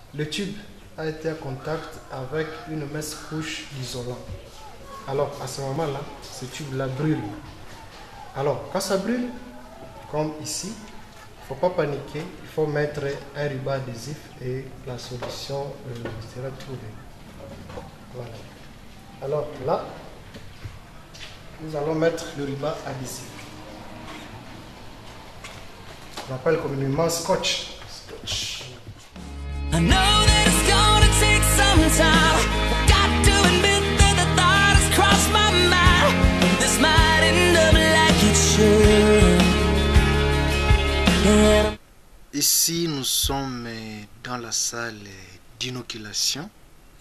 le tube a été en contact avec une mince couche d'isolant. Alors à ce moment-là, ce tube-là brûle. Alors quand ça brûle, comme ici, il ne faut pas paniquer, il faut mettre un ruban adhésif et la solution sera trouvée. Voilà. Alors là, nous allons mettre le ruban adhésif. On appelle communément scotch. I know that it's gonna take some time. Got to admit that the thought has crossed my mind. This might end up like it should. Ici, nous sommes dans la salle d'inoculation.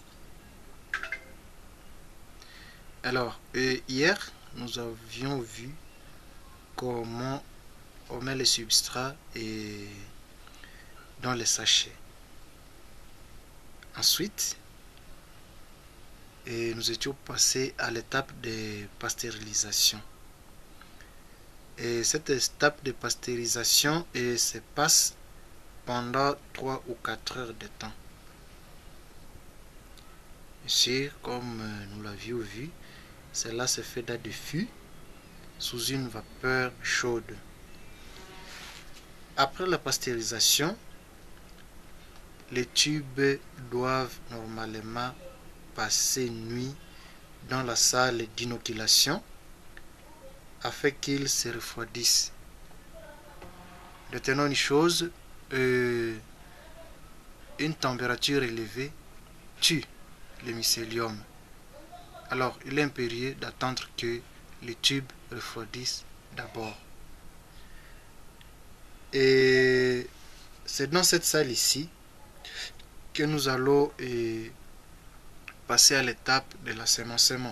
Alors, hier, nous avions vu comment on met les substrats dans les sachets. Ensuite, nous étions passés à l'étape de pasteurisation. Et cette étape de pasteurisation se passe pendant 3 ou 4 heures de temps. Ici, comme nous l'avions vu, cela se fait dans des fûts sous une vapeur chaude. Après la pasteurisation, les tubes doivent normalement passer nuit dans la salle d'inoculation afin qu'ils se refroidissent. Retenons une chose, une température élevée tue le mycélium. Alors, il est impérieux d'attendre que les tubes refroidissent d'abord. Et c'est dans cette salle ici que nous allons passer à l'étape de l'assémencement.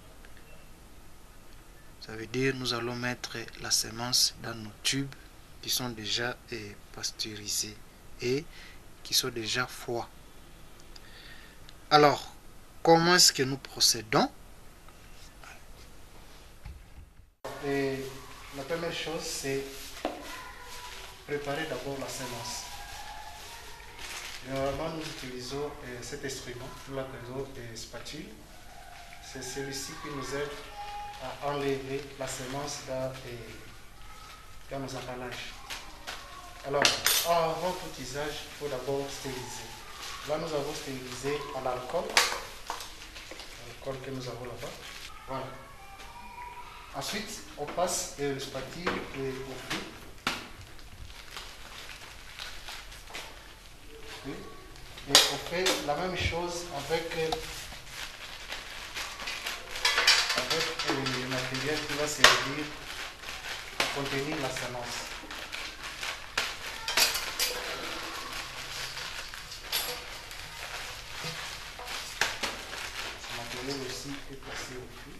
Ça veut dire nous allons mettre la sémence dans nos tubes qui sont déjà pasteurisés et qui sont déjà froids. Alors, comment est-ce que nous procédons? La première chose, c'est préparer d'abord la sémence. Généralement, nous utilisons cet instrument, nous l'appelons spatule. C'est celui-ci qui nous aide à enlever la sémence dans nos emballages. Alors, avant tout usage, il faut d'abord stériliser. Là, nous avons stérilisé à l'alcool que nous avons là-bas. Voilà. Ensuite, on passe le spatule au fût. Et on fait la même chose avec le matériel qui va servir à contenir la sémence. Ce matériel aussi est passé au fût.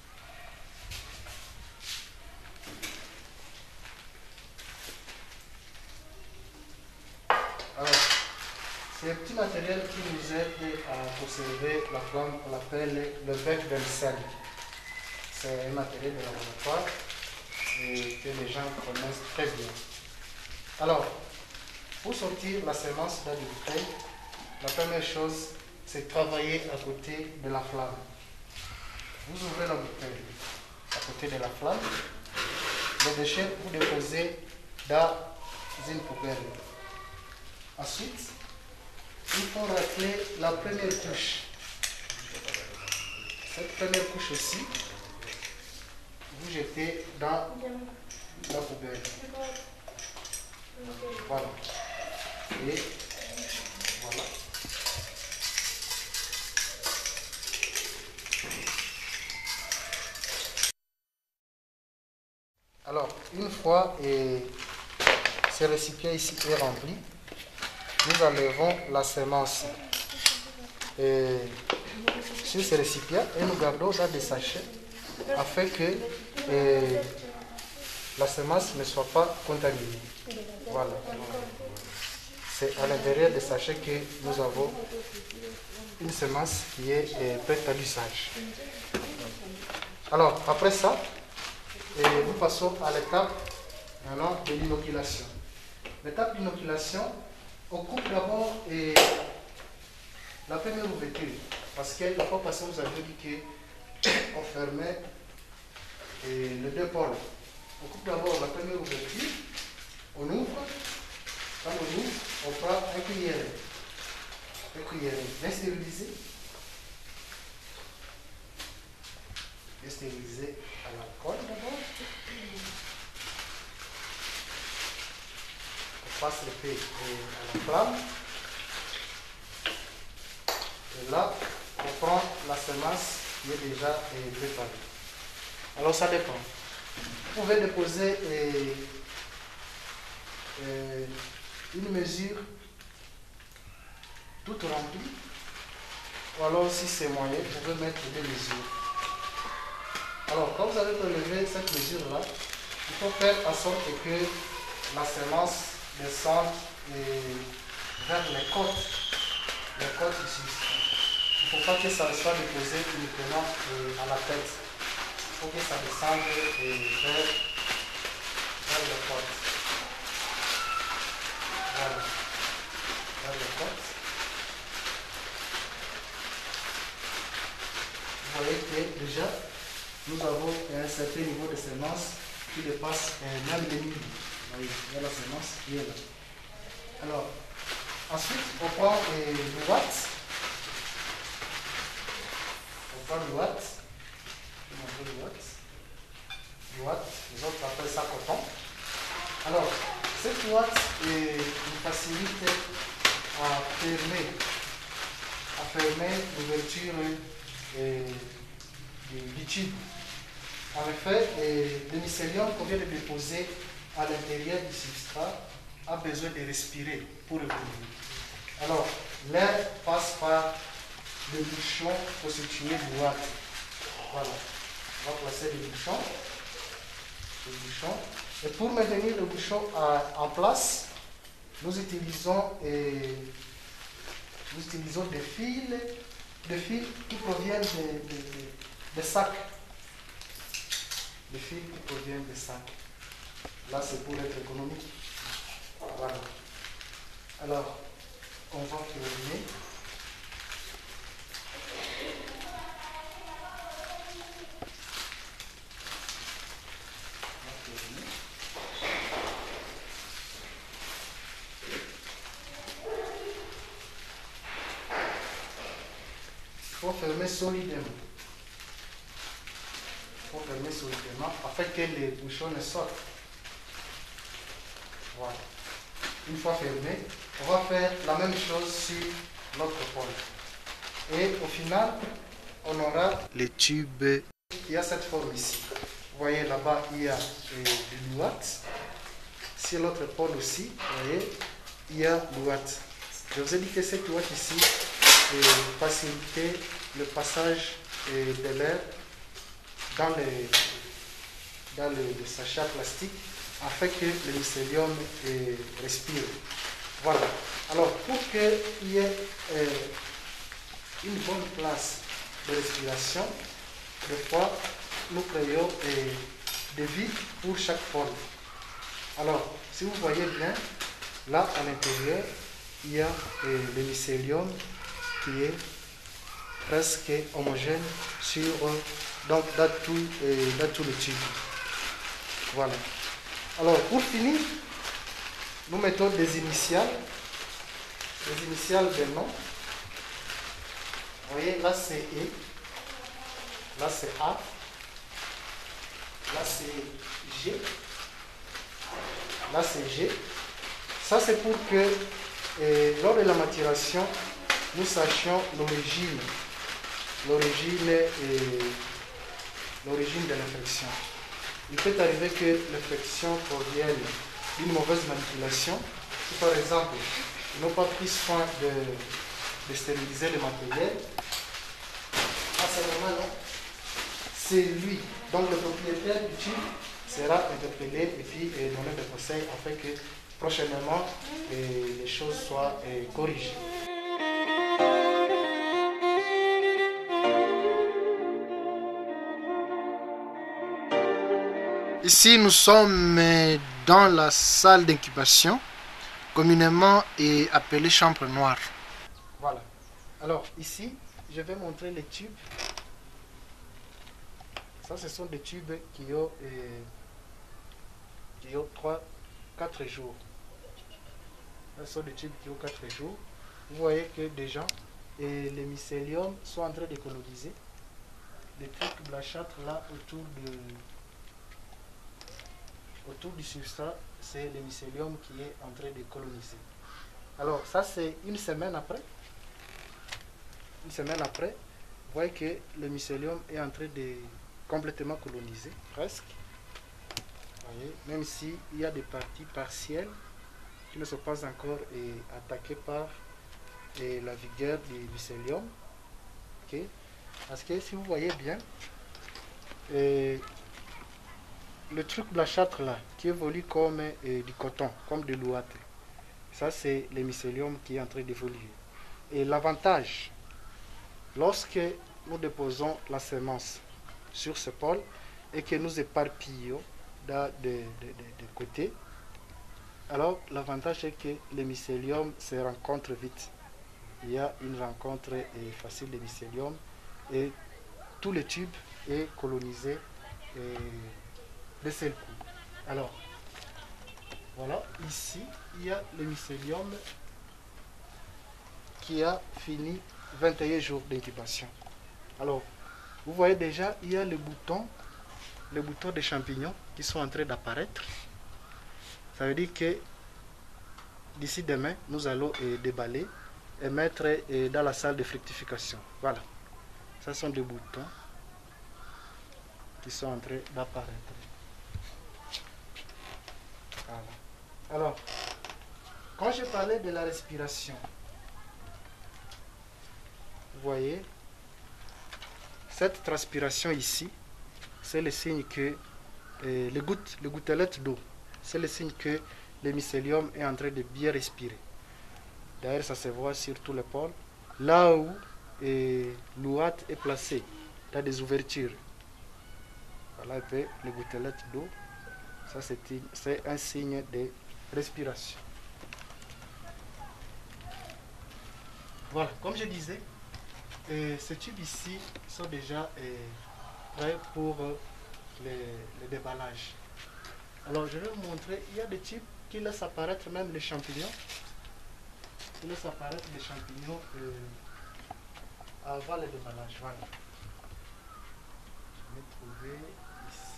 Alors, c'est un petit matériel qui nous aide à conserver la flamme, on l'appelle le bec d'Ensel. C'est un matériel de laboratoire et que les gens connaissent très bien. Alors, pour sortir la sémence dans le bouteille, la première chose, c'est travailler à côté de la flamme. Vous ouvrez la bouteille à côté de la flamme. Les déchets, vous déposez dans une poubelle. Ensuite, il faut racler la première couche. Cette première couche aussi, vous jetez dans la poubelle. Voilà. Et voilà. Alors, une fois ce récipient ici est rempli, nous enlevons la sémence sur ce récipient et nous gardons dans des sachets afin que la sémence ne soit pas contaminée. Voilà. C'est à l'intérieur des sachets que nous avons une sémence qui est prête à l'usage. Alors, après ça, nous passons à l'étape de l'inoculation. L'étape d'inoculation, on coupe d'abord Parce que la fois passée, vous avez dit qu'on fermait les deux pôles. On coupe d'abord la première ouverture, on ouvre. Quand on ouvre, on prend un cuillère bien stérilisé. Bien stérilisé à l'alcool d'abord. On passe l'épée à la flamme. Et là, on prend la semence qui est déjà préparée. Alors ça dépend. Vous pouvez déposer une mesure toute remplie. Ou alors si c'est moyen, vous pouvez mettre des mesures. Alors quand vous avez prélevé cette mesure-là, il faut faire en sorte que la semence descende vers les côtes ici. Il ne faut pas que ça soit déposé uniquement à la tête. Il faut que ça descende vers les côtes. Voilà. Vers les côtes. Vous voyez que déjà, nous avons un certain niveau de semence qui dépasse même les milles. Il y a la semence qui est là. Alors, ensuite, on prend le watt. On prend le watt. Je vais montrer le watt. Le watt, les autres appellent ça coton. Alors, cette watt nous facilite à fermer l'ouverture du tube. En effet, le mycélium qu'on vient de déposer à l'intérieur du substrat a besoin de respirer pour évoluer. Alors, l'air passe par le bouchon constitué du watt. Voilà. On va placer le bouchon. Et pour maintenir le bouchon en place, nous utilisons des fils qui proviennent des sacs. Des fils qui proviennent des sacs. Là, c'est pour être économique. Voilà. Alors, on va terminer. Il faut fermer solidement. Afin que les bouchons ne sortent. Voilà. Une fois fermé, on va faire la même chose sur l'autre pôle. Et au final, on aura le tube. Il y a cette forme ici. Vous voyez là-bas, il y a du watt. Sur l'autre pôle aussi, vous voyez, il y a le watt. Je vous ai dit que cette watt ici faciliter le passage de l'air dans le sachet plastique afin que le mycélium respire. Voilà. Alors, pour qu'il y ait une bonne place de respiration, des fois, nous créons des vides pour chaque pôle. Alors, si vous voyez bien, là, à l'intérieur, il y a le mycélium qui est presque homogène dans tout le tube. Voilà. Alors, pour finir, nous mettons des initiales des noms. Vous voyez, là c'est E, là c'est A, là c'est G, là c'est G. Ça c'est pour que lors de la maturation, nous sachions l'origine de l'infection. Il peut arriver que l'infection provienne d'une mauvaise manipulation. Si par exemple, ils n'ont pas pris soin de stériliser le matériel, à ce moment-là, c'est lui, donc le propriétaire du tube, sera interpellé et puis donner des conseils afin que prochainement les choses soient corrigées. Ici, nous sommes dans la salle d'incubation, communément appelée chambre noire. Voilà. Alors ici, je vais montrer les tubes. Ça, ce sont des tubes qui ont 4 jours. Ce sont des tubes qui ont 4 jours. Vous voyez que déjà, les mycéliums sont en train de coloniser. Les trucs blanchâtres là autour du substrat, c'est le mycélium qui est en train de coloniser. Alors ça c'est une semaine après. Une semaine après, vous voyez que le mycélium est en train de complètement coloniser, presque. Vous voyez, même s'il y a des parties partielles qui ne sont pas encore attaquées par la vigueur du mycélium. Okay. Parce que si vous voyez bien, le truc blanchâtre là, qui évolue comme du coton, comme de l'ouate, ça c'est le mycélium qui est en train d'évoluer. Et l'avantage, lorsque nous déposons la semence sur ce pôle et que nous éparpillons de côté, alors l'avantage est que les mycéliums se rencontrent vite. Il y a une rencontre facile de mycélium et tout le tube est colonisé de seul coup. Alors, voilà, ici, il y a le mycélium qui a fini 21 jours d'incubation. Alors, vous voyez déjà, il y a les boutons des champignons qui sont en train d'apparaître. Ça veut dire que d'ici demain, nous allons déballer et mettre dans la salle de fructification. Voilà. Ce sont des boutons qui sont en train d'apparaître. Voilà. Alors, quand je parlais de la respiration, vous voyez, cette transpiration ici, c'est le signe que les gouttelettes d'eau, c'est le signe que le mycélium est en train de bien respirer. D'ailleurs, ça se voit sur tout le pôle. Là où l'ouate est placée, dans des ouvertures. Voilà un peu les gouttelettes d'eau. Ça, c'est un signe de respiration. Voilà, comme je disais, ces tubes ici sont déjà prêts pour le déballage. Alors, je vais vous montrer, il y a des tubes qui laissent apparaître même les champignons. Qui laissent apparaître les champignons avant le déballage. Voilà. Je vais trouver ici.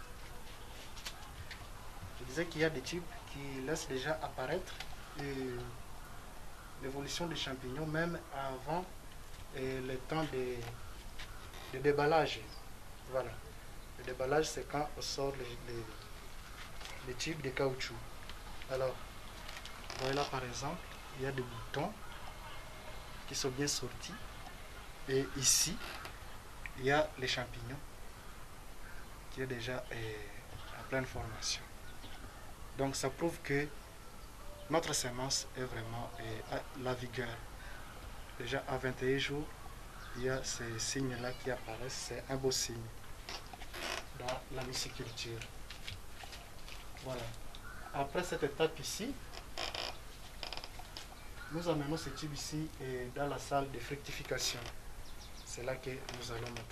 Je disais qu'il y a des tubes qui laissent déjà apparaître l'évolution des champignons même avant le temps de déballage. Voilà. Le déballage, c'est quand on sort les tubes de caoutchouc. Alors, voilà par exemple, il y a des boutons qui sont bien sortis. Et ici, il y a les champignons qui est déjà en pleine formation. Donc ça prouve que notre semence est vraiment à la vigueur. Déjà à 21 jours, il y a ces signes-là qui apparaissent. C'est un beau signe dans la myciculture. Voilà. Après cette étape ici, nous amenons ce tube ici dans la salle de fructification. C'est là que nous allons mettre.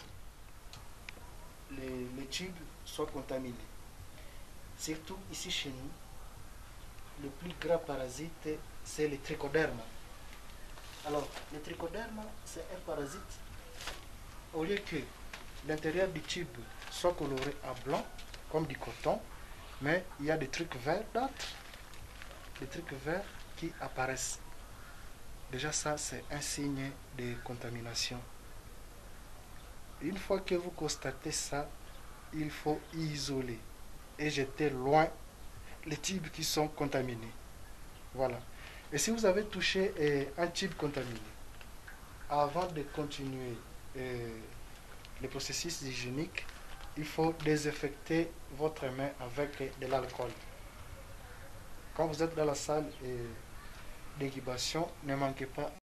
Les tubes sont contaminés. Surtout ici chez nous, le plus grand parasite, c'est le trichoderme. Alors, le trichoderme, c'est un parasite. Au lieu que l'intérieur du tube soit coloré à blanc, comme du coton, mais il y a des trucs verts d'autres, des trucs verts qui apparaissent. Déjà ça, c'est un signe de contamination. Une fois que vous constatez ça, il faut isoler et jeter loin les tubes qui sont contaminés. Voilà. Et si vous avez touché un tube contaminé, avant de continuer le processus hygiénique, il faut désinfecter votre main avec de l'alcool. Quand vous êtes dans la salle d'incubation, ne manquez pas